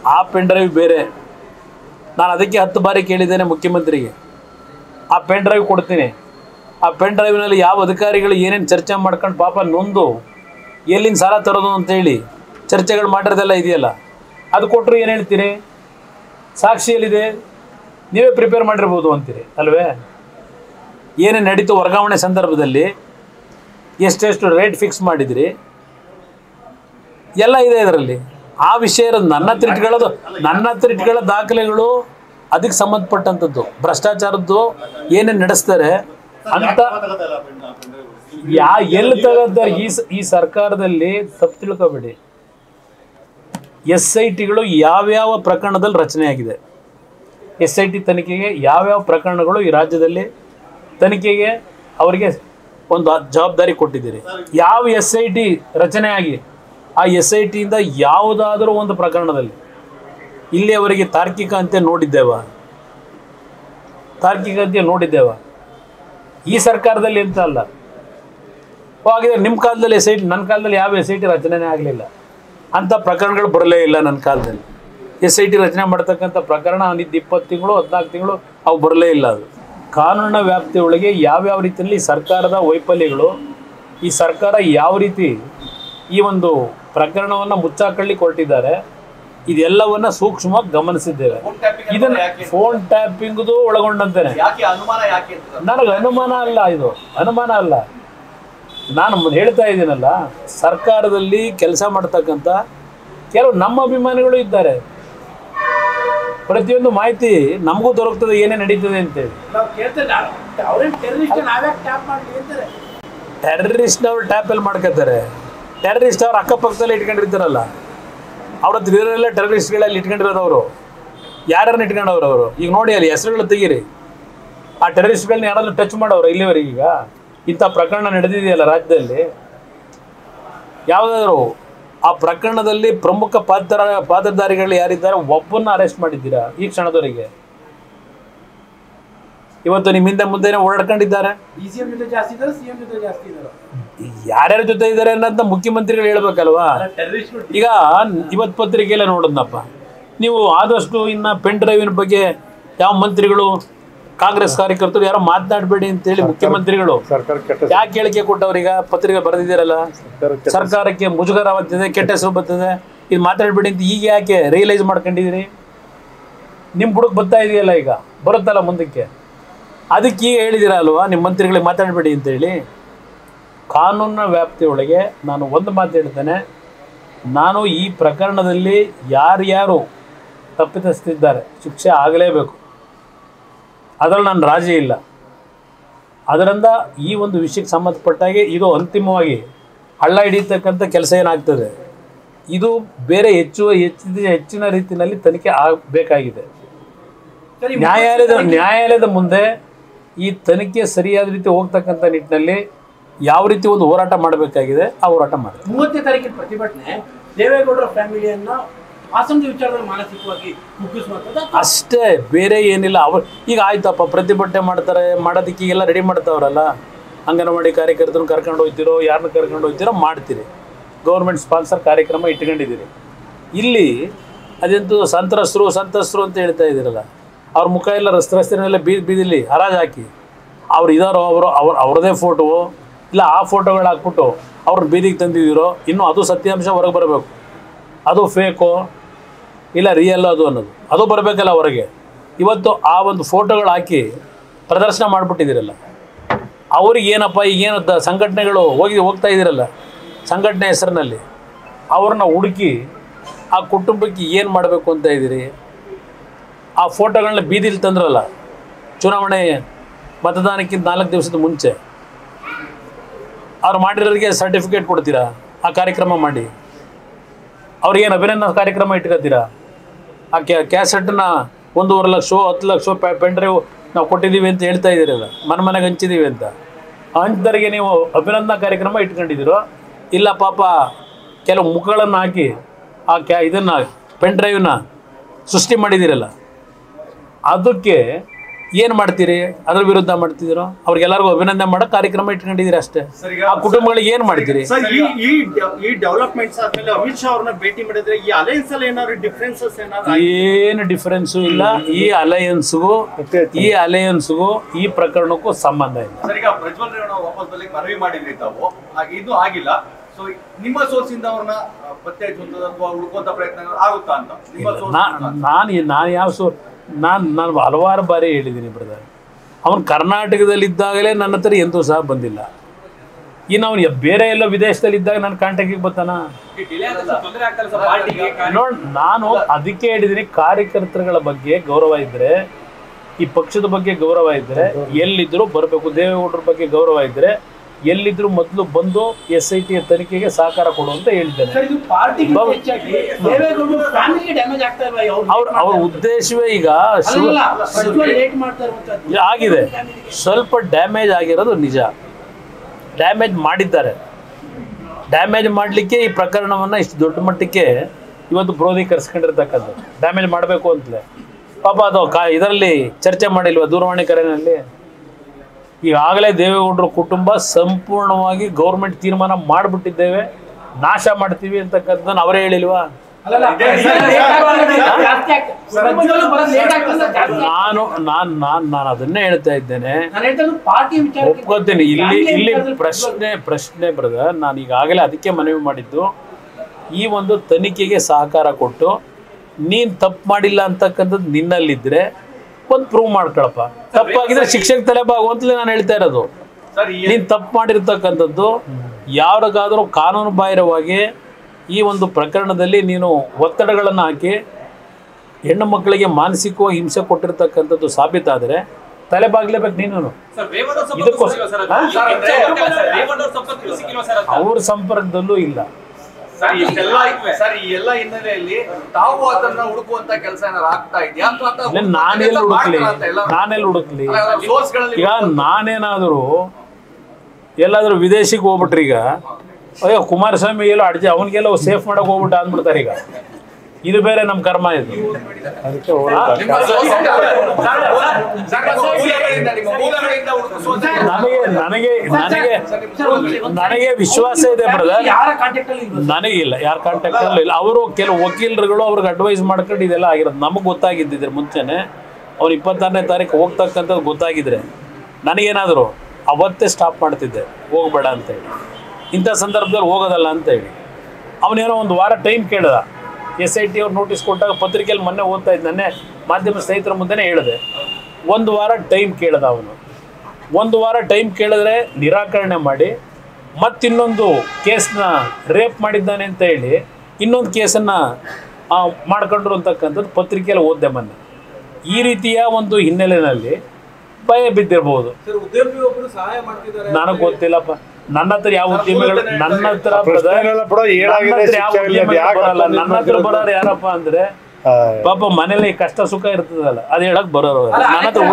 ಆ ಪೆನ್ ಡ್ರೈವ್ ಬೇರೆ. ನಾನು ಅದಕ್ಕೆ ಹತ್ತು ಬಾರಿ ಕೇಳಿದ್ದೇನೆ ಮುಖ್ಯಮಂತ್ರಿಗೆ, ಆ ಪೆನ್ ಡ್ರೈವ್ ಕೊಡ್ತೀನಿ, ಆ ಪೆನ್ ಡ್ರೈವ್ನಲ್ಲಿ ಯಾವ ಅಧಿಕಾರಿಗಳು ಏನೇನು ಚರ್ಚೆ ಮಾಡ್ಕೊಂಡು ಪಾಪ ನೊಂದು ಎಲ್ಲಿಂದ ಸಾಲ ತರೋದು ಅಂತೇಳಿ ಚರ್ಚೆಗಳು ಮಾಡಿರೋದೆಲ್ಲ ಇದೆಯಲ್ಲ, ಅದು ಕೊಟ್ಟರು ಏನು ಹೇಳ್ತೀರಿ? ಸಾಕ್ಷಿಯಲ್ಲಿದೆ, ನೀವೇ ಪ್ರಿಪೇರ್ ಮಾಡಿರ್ಬೋದು ಅಂತೀರಿ ಅಲ್ವೇ? ಏನೇನು ನಡೀತು ವರ್ಗಾವಣೆ ಸಂದರ್ಭದಲ್ಲಿ, ಎಷ್ಟೆಷ್ಟು ರೇಟ್ ಫಿಕ್ಸ್ ಮಾಡಿದಿರಿ, ಎಲ್ಲ ಇದೆ ಇದರಲ್ಲಿ. ಆ ವಿಷಯ ಇರೋದು ನನ್ನ ಹತ್ರ ಇಟ್ಕೊಳ್ಳೋದು, ನನ್ನ ಹತ್ರ ಇಟ್ಕೊಳ್ಳೋ ದಾಖಲೆಗಳು ಅದಕ್ಕೆ ಸಂಬಂಧಪಟ್ಟಂಥದ್ದು. ಭ್ರಷ್ಟಾಚಾರದ್ದು ಏನೇನು ನಡೆಸ್ತಾರೆ ಅಂತ ಯಾ ಎಲ್ಲಿ ತಗೋತಾರೆ ಈ ಈ ಸರ್ಕಾರದಲ್ಲಿ. ತಪ್ಪು ತಿಳ್ಕೊಬೇಡಿ, ಎಸ್ ಐ ಟಿಗಳು ಯಾವ್ಯಾವ ಪ್ರಕರಣದಲ್ಲಿ ರಚನೆ ಆಗಿದೆ, ಎಸ್ ಐ ಟಿ ತನಿಖೆಗೆ ಯಾವ್ಯಾವ ಪ್ರಕರಣಗಳು ಈ ರಾಜ್ಯದಲ್ಲಿ ತನಿಖೆಗೆ ಅವರಿಗೆ ಒಂದು ಜವಾಬ್ದಾರಿ ಕೊಟ್ಟಿದ್ದೀರಿ. ಯಾವ ಎಸ್ ಐ ಟಿ ರಚನೆ ಆಗಿ ಆ ಎಸ್ ಐ ಟಿಯಿಂದ ಯಾವುದಾದರೂ ಒಂದು ಪ್ರಕರಣದಲ್ಲಿ ಇಲ್ಲಿಯವರೆಗೆ ತಾರ್ಕಿಕ ಅಂತ್ಯ ನೋಡಿದ್ದೇವ? ತಾರ್ಕಿಕ ಅಂತ್ಯ ನೋಡಿದ್ದೇವ? ಈ ಸರ್ಕಾರದಲ್ಲಿ ಅಂತ ಅಲ್ಲ. ಹಾಗಿದ್ರೆ ನಿಮ್ಮ ಕಾಲದಲ್ಲಿ ಎಸ್ ಐ ಟಿ, ನನ್ನ ಕಾಲದಲ್ಲಿ ಯಾವ ಎಸ್ ಐ ಟಿ ರಚನೆ ಆಗಲಿಲ್ಲ, ಅಂಥ ಪ್ರಕರಣಗಳು ಬರಲೇ ಇಲ್ಲ ನನ್ನ ಕಾಲದಲ್ಲಿ. ಎಸ್ ಐ ಟಿ ರಚನೆ ಮಾಡ್ತಕ್ಕಂಥ ಪ್ರಕರಣ ಅಂದಿದ್ದು ಇಪ್ಪತ್ತು ತಿಂಗಳು ಹದಿನಾಲ್ಕು ತಿಂಗಳು ಅವು ಬರಲೇ ಇಲ್ಲ. ಅದು ಕಾನೂನಿನ ವ್ಯಾಪ್ತಿಯೊಳಗೆ ಯಾವ್ಯಾವ ರೀತಿಯಲ್ಲಿ ಸರ್ಕಾರದ ವೈಫಲ್ಯಗಳು, ಈ ಸರ್ಕಾರ ಯಾವ ರೀತಿ ಈ ಒಂದು ಪ್ರಕರಣವನ್ನು ಮುಚ್ಚಾಕಳ್ಳಿ ಕೊಟ್ಟಿದ್ದಾರೆ, ಇದೆಲ್ಲವನ್ನ ಸೂಕ್ಷ್ಮವಾಗಿ ಗಮನಿಸಿದ್ದೇವೆ. ಇದನ್ನ ಫೋನ್ ಟ್ಯಾಪಿಂಗ್ದು ಒಳಗೊಂಡಂತೇನೆ. ನನಗೆ ಅನುಮಾನ ಅಲ್ಲ, ಇದು ಅನುಮಾನ ಅಲ್ಲ. ನಾನು ಹೇಳ್ತಾ ಇದ್ದೀನಲ್ಲ, ಸರ್ಕಾರದಲ್ಲಿ ಕೆಲಸ ಮಾಡ್ತಕ್ಕಂಥ ಕೆಲವು ನಮ್ಮ ಅಭಿಮಾನಿಗಳು ಇದ್ದಾರೆ. ಪ್ರತಿಯೊಂದು ಮಾಹಿತಿ ನಮಗೂ ದೊರಕ್ತದೆ ಏನೇ ನಡೀತದೆ ಅಂತೇಳಿ. ಟೆರರಿಸ್ಟ್ನವ್ರು ಟ್ಯಾಪಲ್ಲಿ ಮಾಡ್ಕೋತಾರೆ. ಟೆರರಿಸ್ಟ್ ಅವ್ರು ಅಕ್ಕಪಕ್ಕದಲ್ಲಿ ಇಟ್ಕೊಂಡಿರ್ತಾರಲ್ಲ, ಅವ್ರ ಹತ್ರ ಇರೋರೆಲ್ಲ ಟೆರರಿಸ್ಟ್ಗಳಲ್ಲಿ ಇಟ್ಕೊಂಡಿರೋದು. ಅವರು ಯಾರನ್ನ ಇಟ್ಕೊಂಡವ್ರು ಅವರು? ಈಗ ನೋಡಿ ಅಲ್ಲಿ ಹೆಸರುಗಳು ತೆಗೀರಿ, ಆ ಟೆರರಿಸ್ಟ್ಗಳನ್ನ ಯಾರಾದ್ರೂ ಟಚ್ ಮಾಡೋರು ಇಲ್ಲಿವರೆಗೆ? ಈಗ ಇಂಥ ಪ್ರಕರಣ ನಡೆದಿದೆಯಲ್ಲ ರಾಜ್ಯದಲ್ಲಿ, ಯಾವುದಾದ್ರು ಆ ಪ್ರಕರಣದಲ್ಲಿ ಪ್ರಮುಖ ಪಾತ್ರ ಪಾತ್ರಧಾರಿಗಳು ಯಾರಿದ್ದಾರೆ ಒಬ್ಬನ್ನ ಅರೆಸ್ಟ್ ಮಾಡಿದ್ದೀರಾ ಈ ಕ್ಷಣದವರೆಗೆ? ಇವತ್ತು ನಿಮ್ಮ ಹಿಂದೆ ಮುಂದೆನೇ ಓಡಾಡ್ಕೊಂಡಿದ್ದಾರೆ. ಯಾರ್ಯಾರ ಜೊತೆ ಇದ್ದಾರೆ ಅನ್ನೋದನ್ನ ಮುಖ್ಯಮಂತ್ರಿಗಳು ಹೇಳ್ಬೇಕಲ್ವಾ? ಈಗ ಇವತ್ತು ಪತ್ರಿಕೆಯಲ್ಲೇ ನೋಡೋದಪ್ಪ, ನೀವು ಆದಷ್ಟು ಇನ್ನು ಪೆನ್ ಡ್ರೈವಿನ ಬಗ್ಗೆ ಯಾವ ಮಂತ್ರಿಗಳು ಕಾಂಗ್ರೆಸ್ ಕಾರ್ಯಕರ್ತರು ಯಾರೋ ಮಾತನಾಡಬೇಡಿ ಅಂತೇಳಿ ಮುಖ್ಯಮಂತ್ರಿಗಳು ಯಾಕೆ ಹೇಳಿಕೆ ಕೊಟ್ಟವ್ರೀಗ ಪತ್ರಿಕೆ ಬರೆದಿದ್ದೀರಲ್ಲ? ಸರ್ಕಾರಕ್ಕೆ ಮುಜುಗರ ಆಗ್ತದೆ, ಕೆಟ್ಟ ಹೆಸರು ಬರ್ತದೆ, ಇದು ಮಾತಾಡಬೇಡಿ ಅಂತ ಈಗ ಯಾಕೆ ರಿಯಲೈಸ್ ಮಾಡ್ಕೊಂಡಿದ್ದೀರಿ? ನಿಮ್ಮ ಬುಡಕ್ಕೆ ಬರ್ತಾ ಇದೆಯಲ್ಲ, ಈಗ ಬರುತ್ತಲ್ಲ ಮುಂದಕ್ಕೆ, ಅದಕ್ಕೆ ಈಗ ಹೇಳಿದಿರ ಅಲ್ವಾ ನಿಮ್ಮ ಮಂತ್ರಿಗಳಿಗೆ ಮಾತಾಡಬೇಡಿ ಅಂತೇಳಿ. ಕಾನೂನಿನ ವ್ಯಾಪ್ತಿಯೊಳಗೆ ನಾನು ಒಂದು ಮಾತು ಹೇಳ್ತೇನೆ, ನಾನು ಈ ಪ್ರಕರಣದಲ್ಲಿ ಯಾರ್ಯಾರು ತಪ್ಪಿತಸ್ಥಿದ್ದಾರೆ ಶಿಕ್ಷೆ ಆಗಲೇಬೇಕು, ಅದರಲ್ಲಿ ನಾನು ರಾಜಿ ಇಲ್ಲ. ಅದರಿಂದ ಈ ಒಂದು ವಿಷಯಕ್ಕೆ ಸಂಬಂಧಪಟ್ಟಾಗೆ ಇದು ಅಂತಿಮವಾಗಿ ಹಳ್ಳ ಹಿಡಿಯತಕ್ಕಂಥ ಕೆಲಸ ಏನಾಗ್ತದೆ, ಇದು ಬೇರೆ ಹೆಚ್ಚು ಹೆಚ್ಚಿನ ಹೆಚ್ಚಿನ ರೀತಿಯಲ್ಲಿ ತನಿಖೆ ಆಗಬೇಕಾಗಿದೆ. ನ್ಯಾಯಾಲಯದ ನ್ಯಾಯಾಲಯದ ಮುಂದೆ ಈ ತನಿಖೆ ಸರಿಯಾದ ರೀತಿ ಹೋಗ್ತಕ್ಕಂಥ ನಿಟ್ಟಿನಲ್ಲಿ ಯಾವ ರೀತಿ ಒಂದು ಹೋರಾಟ ಮಾಡಬೇಕಾಗಿದೆ ಆ ಹೋರಾಟ ಮಾಡಿ. ಮೂವತ್ತನೇ ತಾರೀಕಿನ ಪ್ರತಿಭಟನೆ ದೇವೇಗೌಡರ ಫ್ಯಾಮಿಲಿಯನ್ನ ಆಸಂದಿ ವಿಚಾರದಲ್ಲಿ ಮಾನಸಿಕವಾಗಿ ಮುಗಿಸುವಂಥದ್ದು ಅಷ್ಟೇ, ಬೇರೆ ಏನಿಲ್ಲ. ಅವ್ರು ಈಗ ಆಯ್ತಪ್ಪ ಪ್ರತಿಭಟನೆ ಮಾಡ್ತಾರೆ, ಮಾಡೋದಕ್ಕೆ ಈಗೆಲ್ಲ ರೆಡಿ ಮಾಡ್ತಾವ್ರಲ್ಲ, ಅಂಗನವಾಡಿ ಕಾರ್ಯಕರ್ತರನ್ನ ಕರ್ಕೊಂಡು ಹೋಗ್ತಿರೋ ಯಾರನ್ನ ಕರ್ಕೊಂಡು ಹೋಗ್ತಿರೋ ಮಾಡ್ತೀರಿ, ಗೌರ್ಮೆಂಟ್ ಸ್ಪಾನ್ಸರ್ ಕಾರ್ಯಕ್ರಮ ಇಟ್ಕೊಂಡಿದ್ದೀರಿ. ಇಲ್ಲಿ ಅದೆಂತೂ ಸಂತ್ರಸ್ತರು ಸಂತ್ರಸ್ತರು ಅಂತ ಹೇಳ್ತಾ ಇದ್ದೀರಲ್ಲ, ಅವ್ರ ಮುಖ ಎಲ್ಲ ರಸ್ತೆ ರಸ್ತೆನೆಲ್ಲ ಬೀದಿ ಬೀದಿಲಿ ಹರಾಜು ಹಾಕಿ ಅವ್ರು ಇದಾರೋ ಅವರು ಅವ್ರ ಅವ್ರದ್ದೇ ಫೋಟೋ ಇಲ್ಲ ಆ ಫೋಟೋಗಳು ಹಾಕ್ಬಿಟ್ಟು ಅವ್ರನ್ನ ಬೀದಿಗೆ ತಂದಿದ್ದೀರೋ, ಇನ್ನೂ ಅದು ಸತ್ಯಾಂಶ ಹೊರಗೆ ಬರಬೇಕು. ಅದು ಫೇಕೋ ಇಲ್ಲ ರಿಯಲ್ ಅದು ಅನ್ನೋದು ಅದು ಬರಬೇಕಲ್ಲ ಹೊರಗೆ. ಇವತ್ತು ಆ ಒಂದು ಫೋಟೋಗಳು ಹಾಕಿ ಪ್ರದರ್ಶನ ಮಾಡಿಬಿಟ್ಟಿದ್ದೀರಲ್ಲ, ಅವ್ರಿಗೆ ಏನಪ್ಪ ಈಗೇನು ದ ಸಂಘಟನೆಗಳು ಹೋಗಿ ಹೋಗ್ತಾ ಇದ್ದೀರಲ್ಲ ಸಂಘಟನೆ ಹೆಸರಿನಲ್ಲಿ, ಅವ್ರನ್ನ ಹುಡುಕಿ ಆ ಕುಟುಂಬಕ್ಕೆ ಏನು ಮಾಡಬೇಕು ಅಂತ ಇದ್ದೀರಿ? ಆ ಫೋಟೋಗಳನ್ನ ಬೀದಿಲಿ ತಂದ್ರಲ್ಲ ಚುನಾವಣೆ ಮತದಾನಕ್ಕಿಂತ ನಾಲ್ಕು ದಿವಸದ ಮುಂಚೆ, ಅವ್ರು ಮಾಡಿರೋರಿಗೆ ಸರ್ಟಿಫಿಕೇಟ್ ಕೊಡ್ತೀರಾ? ಆ ಕಾರ್ಯಕ್ರಮ ಮಾಡಿ ಅವ್ರಿಗೇನು ಅಭಿನಂದನಾ ಕಾರ್ಯಕ್ರಮ ಇಟ್ಕೊತೀರಾ? ಆ ಕ್ಯಾ ಕ್ಯಾಸೆಟ್ನ ಒಂದೂವರೆ ಲಕ್ಷ ಹತ್ತು ಲಕ್ಷ ಪೆನ್ ಡ್ರೈವ್ ನಾವು ಕೊಟ್ಟಿದ್ದೀವಿ ಅಂತ ಹೇಳ್ತಾ ಇದ್ದೀರಲ್ಲ, ಮನೆ ಮನೆಗೆ ಹಂಚಿದ್ದೀವಿ ಅಂತ. ಹಂಚಿದವರಿಗೆ ನೀವು ಅಭಿನಂದನಾ ಕಾರ್ಯಕ್ರಮ ಇಟ್ಕೊಂಡಿದ್ದೀರೋ ಇಲ್ಲ ಪಾಪ ಕೆಲವು ಮುಖಗಳನ್ನು ಹಾಕಿ ಆ ಕ್ಯಾ ಇದನ್ನು ಪೆನ್ ಡ್ರೈವ್ನ ಸೃಷ್ಟಿ ಮಾಡಿದ್ದೀರಲ್ಲ, ಅದಕ್ಕೆ ಏನು ಮಾಡ್ತೀರಿ? ಅದ್ರ ವಿರುದ್ಧ ಮಾಡ್ತಿದ್ದೀರೋ? ಅವ್ರಿಗೆಲ್ಲರಿಗೂ ಅಭಿನಂದನೆ ಮಾಡೋ ಕಾರ್ಯಕ್ರಮ ಇಟ್ಕೊಂಡಿದ್ದೀರಿ ಅಷ್ಟೇ. ಆ ಕುಟುಂಬಗಳಿಗೆ ಏನು ಮಾಡ್ತೀರಿ? ಸರ್ ಈ ಈ ಡೆವಲಪ್ಮೆಂಟ್ಸ್ ಆದ್ಮೇಲೆ ಅಮಿತ್ ಶಾ ಅವ್ರನ್ನ ಭೇಟಿ ಮಾಡಿದ್ರೆ ಈ ಅಲಯನ್ಸ್ ಅಲ್ಲಿ ಏನಾದ್ರು ಡಿಫ್ರೆನ್ಸಸ್ ಏನಾದ್ರು? ಏನು ಡಿಫ್ರೆನ್ಸು ಇಲ್ಲ. ಈ ಅಲಯನ್ಸ್ಗೂ ಈ ಅಲಯನ್ಸ್ಗೂ ಈ ಪ್ರಕರಣಕ್ಕೂ ಸಂಬಂಧ ಇಲ್ಲ. ಸರ್, ಈಗ ಪ್ರಜ್ವಲ್ ರೇವಣ್ಣ ವಾಪಸ್ ಬರ್ಲಿಕ್ಕೆ ಮನವಿ ಮಾಡಿದ್ರಿ ತಾವು, ಹಾಗೆ ಇದು ಆಗಿಲ್ಲ. ಸೊ ನಿಮ್ಮ ಸೋರ್ಸ್ ಇಂದ ಅವ್ರನ್ನ ಪತ್ತೆ ಹಚ್ಚುವಂಥದ್ದು ಅಥವಾ ಹುಡುಕುವಂತ ಪ್ರಯತ್ನ ಆಗುತ್ತಾ ಅಂತ ನಿಮ್ಮ ಸೋರ್ಸ್? ನಾನು ನಾನು ಯಾವ ಸೋರ್ ನಾನು ನಾನು ಹಲವಾರು ಬಾರಿ ಹೇಳಿದ್ದೀನಿ ಬ್ರದರ್, ಅವನು ಕರ್ನಾಟಕದಲ್ಲಿದ್ದಾಗಲೇ ನನ್ನ ಹತ್ರ ಎಂದೂ ಸಹ ಬಂದಿಲ್ಲ. ಇನ್ನು ಅವನು ಬೇರೆ ಎಲ್ಲೋ ವಿದೇಶದಲ್ಲಿ ಇದ್ದಾಗ ನನ್ನ ಕಾಂಟ್ಯಾಕ್ಟಿಗೆ ಬರ್ತಾನ? ನೋಡಿ, ನಾನು ಅದಕ್ಕೆ ಹೇಳಿದ್ದೀನಿ, ಕಾರ್ಯಕರ್ತರುಗಳ ಬಗ್ಗೆ ಗೌರವ ಇದ್ದರೆ, ಈ ಪಕ್ಷದ ಬಗ್ಗೆ ಗೌರವ ಇದ್ದರೆ ಎಲ್ಲಿದ್ದರೂ ಬರಬೇಕು. ದೇವೇಗೌಡರ ಬಗ್ಗೆ ಗೌರವ ಇದ್ದರೆ ಎಲ್ಲಿದ್ರು ಮೊದಲು ಬಂದು ಎಸ್ ಐ ಟಿ ತನಿಖೆಗೆ ಸಹಕಾರ ಕೊಡು ಅಂತ ಹೇಳಿದ್ದೇನೆ. ಅವ್ರ ಅವ್ರ ಉದ್ದೇಶವೇ ಈಗ ಆಗಿದೆ, ಸ್ವಲ್ಪ ಡ್ಯಾಮೇಜ್ ಆಗಿರೋದು ನಿಜ. ಡ್ಯಾಮೇಜ್ ಮಾಡಿದ್ದಾರೆ. ಡ್ಯಾಮೇಜ್ ಮಾಡಲಿಕ್ಕೆ ಈ ಪ್ರಕರಣವನ್ನು ಇಷ್ಟು ದೊಡ್ಡ ಮಟ್ಟಕ್ಕೆ ಇವತ್ತು ಕ್ರೋಢೀಕರಿಸ್ಕೊಂಡಿರ್ತಕ್ಕಂಥದ್ದು. ಡ್ಯಾಮೇಜ್ ಮಾಡಬೇಕು ಅಂತಲೇ ಪಾಪ ಅದು ಕಾ ಇದರಲ್ಲಿ ಚರ್ಚೆ ಮಾಡಿಲ್ವ ದೂರವಾಣಿ ಕರೆಯಲ್ಲಿ? ಈಗಾಗಲೇ ದೇವೇಗೌಡರ ಕುಟುಂಬ ಸಂಪೂರ್ಣವಾಗಿ ಗೌರ್ಮೆಂಟ್ ತೀರ್ಮಾನ ಮಾಡಿಬಿಟ್ಟಿದ್ದೇವೆ, ನಾಶ ಮಾಡ್ತೀವಿ ಅಂತಕ್ಕಂಥದ್ದನ್ನು ಅವರೇ ಹೇಳಿಲ್ವಾ? ನಾನು ನಾನು ನಾನು ನಾನು ಅದನ್ನೇ ಹೇಳ್ತಾ ಇದ್ದೇನೆ, ಒಪ್ಕೋತೀನಿ. ಇಲ್ಲಿ ಇಲ್ಲಿ ಪ್ರಶ್ನೆ ಪ್ರಶ್ನೆ ಬ್ರದರ್, ನಾನು ಈಗಾಗಲೇ ಅದಕ್ಕೆ ಮನವಿ ಮಾಡಿದ್ದು, ಈ ಒಂದು ತನಿಖೆಗೆ ಸಹಕಾರ ಕೊಟ್ಟು ನೀನು ತಪ್ಪು ಮಾಡಿಲ್ಲ ಅಂತಕ್ಕಂಥದ್ದು ನಿನ್ನಲ್ಲಿದ್ದರೆ ಒಂದು ಪ್ರೂವ್ ಮಾಡ್ಕೊಳಪ್ಪ. ತಪ್ಪಾಗಿದ್ರೆ ಶಿಕ್ಷೆಗೆ ತಲೆಬಾಗು ಅಂತಲೇ ನಾನು ಹೇಳ್ತಾ ಇರೋದು. ನೀನು ತಪ್ಪು ಮಾಡಿರ್ತಕ್ಕಂಥದ್ದು ಯಾರಿಗಾದರೂ ಕಾನೂನು ಬಾಹಿರವಾಗಿ ಈ ಒಂದು ಪ್ರಕರಣದಲ್ಲಿ ನೀನು ಒತ್ತಡಗಳನ್ನು ಹಾಕಿ ಹೆಣ್ಣು ಮಕ್ಕಳಿಗೆ ಮಾನಸಿಕವಾಗಿ ಹಿಂಸೆ ಕೊಟ್ಟಿರ್ತಕ್ಕಂಥದ್ದು ಸಾಬೀತಾದರೆ ತಲೆಬಾಗ್ಲೇಬೇಕು ನೀನು. ಅವ್ರ ಸಂಪರ್ಕದಲ್ಲೂ ಇಲ್ಲ. ಸರ್, ಈ ಎಲ್ಲ ಹಿನ್ನೆಲೆಯಲ್ಲಿ ತಾವು ಅದನ್ನ ಹುಡುಕುವಂತ ಕೆಲಸ ಏನಾದ್ರು ಆಗ್ತಾ ಇದೆಯಾ? ನಾನೆಲ್ಲ ಹುಡುಕ್ಲಿ ನಾನೆಲ್ಲ ಹುಡುಕ್ಲಿ ಈಗ ನಾನೇನಾದರೂ ಎಲ್ಲಾದರೂ ವಿದೇಶಿಗೆ ಹೋಗ್ಬಿಟ್ರಿ, ಈಗ ಅಯ್ಯೋ ಕುಮಾರಸ್ವಾಮಿ ಎಲ್ಲೋ ಅಡ್ಜಿ ಅವನಿಗೆಲ್ಲ ಸೇಫ್ ಮಾಡಕ್ಕೆ ಹೋಗ್ಬಿಟ್ಟು ಅಂದ್ಬಿಡ್ತಾರೆ. ಈಗ ಇದು ಬೇರೆ ನಮ್ಮ ಕರ್ಮ ಇದು. ನನಗೆ ನನಗೆ ನನಗೆ ನನಗೆ ವಿಶ್ವಾಸ ಇದೆ ಬ್ರದರ್, ನನಗಿಲ್ಲ ಯಾರ ಕಾಂಟ್ಯಾಕ್ಟಲ್ಲೂ ಇಲ್ಲ. ಅವರು ಕೆಲವು ವಕೀಲರುಗಳು ಅವ್ರಿಗೆ ಅಡ್ವೈಸ್ ಮಾಡ್ಕೊಂಡು ಇದೆಲ್ಲ ಆಗಿರೋದು. ನಮಗೆ ಗೊತ್ತಾಗಿದ್ದಿದ್ರೆ ಮುಂಚೆನೆ ಅವ್ರು ಇಪ್ಪತ್ತಾರನೇ ತಾರೀಕು ಹೋಗ್ತಕ್ಕಂಥದ್ದು ಗೊತ್ತಾಗಿದ್ರೆ ನನಗೇನಾದರೂ ಅವತ್ತೇ ಸ್ಟಾಪ್ ಮಾಡ್ತಿದ್ದೆ, ಹೋಗ್ಬೇಡ ಅಂತೇಳಿ, ಇಂಥ ಸಂದರ್ಭದಲ್ಲಿ ಹೋಗೋದಲ್ಲ ಅಂತೇಳಿ. ಅವನೇನೋ ಒಂದು ವಾರ ಟೈಮ್ ಕೇಳ್ದ. ಎಸ್ ಐ ಟಿ ಅವ್ರು ನೋಟಿಸ್ ಕೊಟ್ಟಾಗ ಪತ್ರಿಕೆಯಲ್ಲಿ ಮೊನ್ನೆ ಓದ್ತಾ ಇದ್ದು, ನನ್ನೇ ಮಾಧ್ಯಮ ಸ್ನೇಹಿತರ ಮುಂದೆನೇ ಹೇಳಿದೆ, ಒಂದು ವಾರ ಟೈಮ್ ಕೇಳ್ದ ಅವನು. ಒಂದು ವಾರ ಟೈಮ್ ಕೇಳಿದ್ರೆ ನಿರಾಕರಣೆ ಮಾಡಿ ಮತ್ತಿನ್ನೊಂದು ಕೇಸನ್ನ ರೇಪ್ ಮಾಡಿದ್ದಾನೆ ಅಂತ ಹೇಳಿ ಇನ್ನೊಂದು ಕೇಸನ್ನು ಮಾಡ್ಕೊಂಡ್ರು ಅಂತಕ್ಕಂಥದ್ದು ಪತ್ರಿಕೆಯಲ್ಲಿ ಓದ್ದೆ ಮೊನ್ನೆ. ಈ ರೀತಿಯ ಒಂದು ಹಿನ್ನೆಲೆಯಲ್ಲಿ ಭಯ ಬಿದ್ದಿರ್ಬೋದು. ನನಗೆ ಗೊತ್ತಿಲ್ಲಪ್ಪ, ನನ್ನ ಹತ್ರ ಯಾವ ಉದ್ಯಮಿಗಳು ನನ್ನ ಹತ್ರ ಬರಲ್ಲ. ನನ್ನ ಹತ್ರ ಬರೋರು ಯಾರಪ್ಪ ಅಂದ್ರೆ ಪಾಪ ಮನೇಲಿ ಕಷ್ಟ ಸುಖ ಇರ್ತದಲ್ಲ, ಅದ್ ಹೇಳಕ್ ಬರೋರು. ನನ್ನ ಹತ್ರ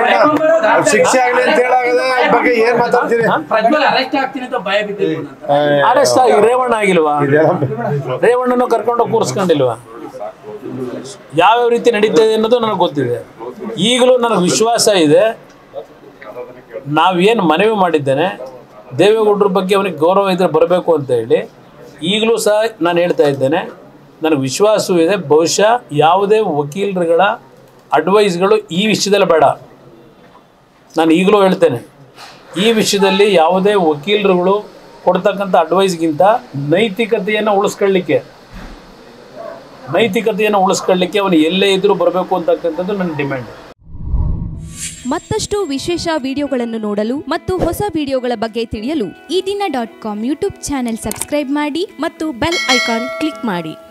ಅರೆಸ್ಟ್ ಆಗಿ ರೇವಣ್ಣ ಆಗಿಲ್ವಾ? ರೇವಣ್ಣನು ಕರ್ಕೊಂಡು ಕೂರಿಸ್ಕೊಂಡಿಲ್ವಾ? ಯಾವ್ಯಾವ ರೀತಿ ನಡೀತದೆ ಅನ್ನೋದು ನನಗೆ ಗೊತ್ತಿದೆ. ಈಗಲೂ ನನಗೆ ವಿಶ್ವಾಸ ಇದೆ, ನಾವೇನು ಮನವಿ ಮಾಡಿದ್ದೇನೆ ದೇವೇಗೌಡರ ಬಗ್ಗೆ ಅವನಿಗೆ ಗೌರವ ಇದ್ದರೆ ಬರಬೇಕು ಅಂತ ಹೇಳಿ, ಈಗಲೂ ಸಹ ನಾನು ಹೇಳ್ತಾ ಇದ್ದೇನೆ, ನನಗೆ ವಿಶ್ವಾಸವೂ ಇದೆ. ಬಹುಶಃ ಯಾವುದೇ ವಕೀಲರುಗಳ ಅಡ್ವೈಸ್ಗಳು ಈ ವಿಷಯದಲ್ಲಿ ಬೇಡ. ನಾನು ಈಗಲೂ ಹೇಳ್ತೇನೆ, ಈ ವಿಷಯದಲ್ಲಿ ಯಾವುದೇ ವಕೀಲರುಗಳು ಕೊಡ್ತಕ್ಕಂಥ ಅಡ್ವೈಸ್ಗಿಂತ ನೈತಿಕತೆಯನ್ನು ಉಳಿಸ್ಕೊಳ್ಳಿಕ್ಕೆ ನೈತಿಕತೆಯನ್ನು ಉಳಿಸ್ಕೊಳ್ಳಿಕ್ಕೆ ಅವನು ಎಲ್ಲೇ ಇದ್ದರೂ ಬರಬೇಕು ಅಂತಕ್ಕಂಥದ್ದು ನನ್ನ ಡಿಮ್ಯಾಂಡ್. ಮತ್ತಷ್ಟು ವಿಶೇಷ ವಿಡಿಯೋಗಳನ್ನು ನೋಡಲು ಮತ್ತು ಹೊಸ ವಿಡಿಯೋಗಳ ಬಗ್ಗೆ ತಿಳಿಯಲು Ee Dina dot com YouTube channel subscribe ಮಾಡಿ ಮತ್ತು ಬೆಲ್ ಐಕಾನ್ ಕ್ಲಿಕ್ ಮಾಡಿ.